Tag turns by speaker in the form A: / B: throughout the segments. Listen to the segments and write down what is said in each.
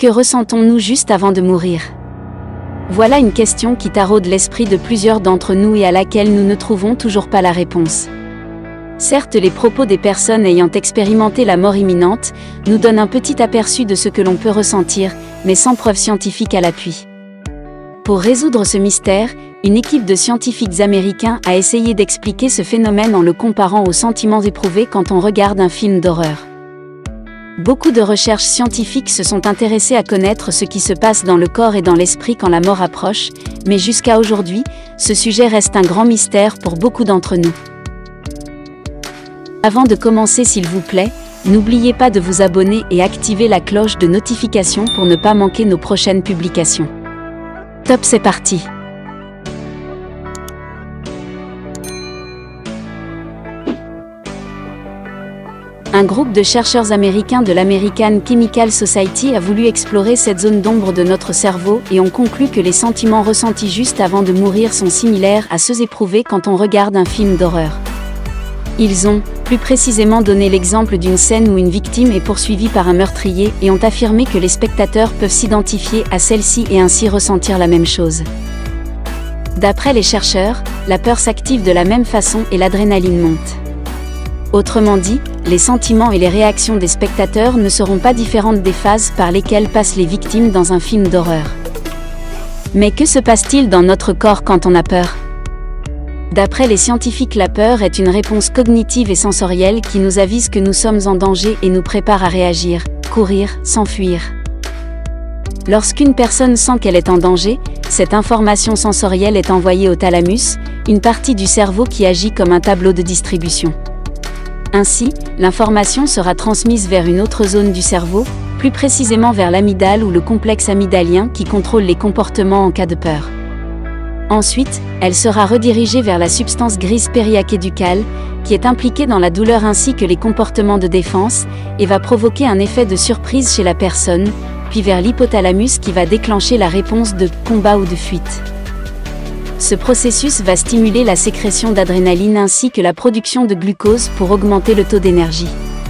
A: Que ressentons-nous juste avant de mourir? Voilà une question qui taraude l'esprit de plusieurs d'entre nous et à laquelle nous ne trouvons toujours pas la réponse. Certes, les propos des personnes ayant expérimenté la mort imminente nous donnent un petit aperçu de ce que l'on peut ressentir, mais sans preuve scientifique à l'appui. Pour résoudre ce mystère, une équipe de scientifiques américains a essayé d'expliquer ce phénomène en le comparant aux sentiments éprouvés quand on regarde un film d'horreur. Beaucoup de recherches scientifiques se sont intéressées à connaître ce qui se passe dans le corps et dans l'esprit quand la mort approche, mais jusqu'à aujourd'hui, ce sujet reste un grand mystère pour beaucoup d'entre nous. Avant de commencer, s'il vous plaît, n'oubliez pas de vous abonner et activer la cloche de notification pour ne pas manquer nos prochaines publications. Top, c'est parti! Un groupe de chercheurs américains de l'American Chemical Society a voulu explorer cette zone d'ombre de notre cerveau et ont conclu que les sentiments ressentis juste avant de mourir sont similaires à ceux éprouvés quand on regarde un film d'horreur. Ils ont, plus précisément, donné l'exemple d'une scène où une victime est poursuivie par un meurtrier et ont affirmé que les spectateurs peuvent s'identifier à celle-ci et ainsi ressentir la même chose. D'après les chercheurs, la peur s'active de la même façon et l'adrénaline monte. Autrement dit, les sentiments et les réactions des spectateurs ne seront pas différentes des phases par lesquelles passent les victimes dans un film d'horreur. Mais que se passe-t-il dans notre corps quand on a peur? D'après les scientifiques, la peur est une réponse cognitive et sensorielle qui nous avise que nous sommes en danger et nous prépare à réagir, courir, s'enfuir. Lorsqu'une personne sent qu'elle est en danger, cette information sensorielle est envoyée au thalamus, une partie du cerveau qui agit comme un tableau de distribution. Ainsi, l'information sera transmise vers une autre zone du cerveau, plus précisément vers l'amygdale ou le complexe amygdalien qui contrôle les comportements en cas de peur. Ensuite, elle sera redirigée vers la substance grise périacéducale, qui est impliquée dans la douleur ainsi que les comportements de défense, et va provoquer un effet de surprise chez la personne, puis vers l'hypothalamus qui va déclencher la réponse de combat ou de fuite. Ce processus va stimuler la sécrétion d'adrénaline ainsi que la production de glucose pour augmenter le taux d'énergie.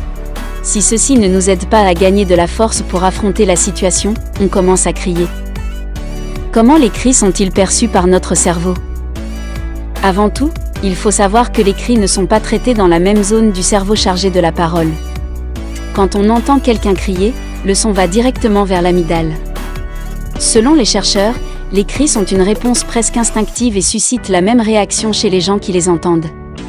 A: Si ceci ne nous aide pas à gagner de la force pour affronter la situation, on commence à crier. Comment les cris sont-ils perçus par notre cerveau? Avant tout, il faut savoir que les cris ne sont pas traités dans la même zone du cerveau chargée de la parole. Quand on entend quelqu'un crier, le son va directement vers l'amygdale. Selon les chercheurs, les cris sont une réponse presque instinctive et suscitent la même réaction chez les gens qui les entendent.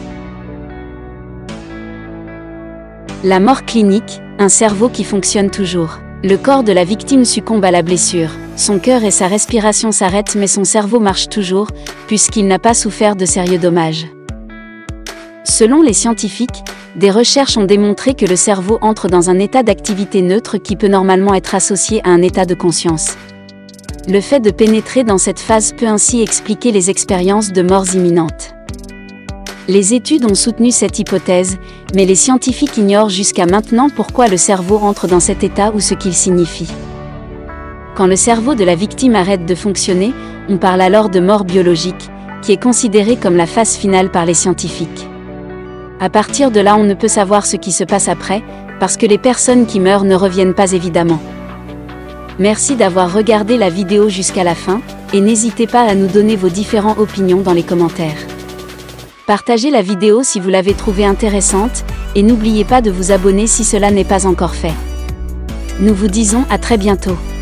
A: La mort clinique, un cerveau qui fonctionne toujours. Le corps de la victime succombe à la blessure. Son cœur et sa respiration s'arrêtent mais son cerveau marche toujours, puisqu'il n'a pas souffert de sérieux dommages. Selon les scientifiques, des recherches ont démontré que le cerveau entre dans un état d'activité neutre qui peut normalement être associé à un état de conscience. Le fait de pénétrer dans cette phase peut ainsi expliquer les expériences de morts imminentes. Les études ont soutenu cette hypothèse, mais les scientifiques ignorent jusqu'à maintenant pourquoi le cerveau entre dans cet état ou ce qu'il signifie. Quand le cerveau de la victime arrête de fonctionner, on parle alors de mort biologique, qui est considérée comme la phase finale par les scientifiques. À partir de là, on ne peut savoir ce qui se passe après, parce que les personnes qui meurent ne reviennent pas évidemment. Merci d'avoir regardé la vidéo jusqu'à la fin, et n'hésitez pas à nous donner vos différentes opinions dans les commentaires. Partagez la vidéo si vous l'avez trouvée intéressante, et n'oubliez pas de vous abonner si cela n'est pas encore fait. Nous vous disons à très bientôt.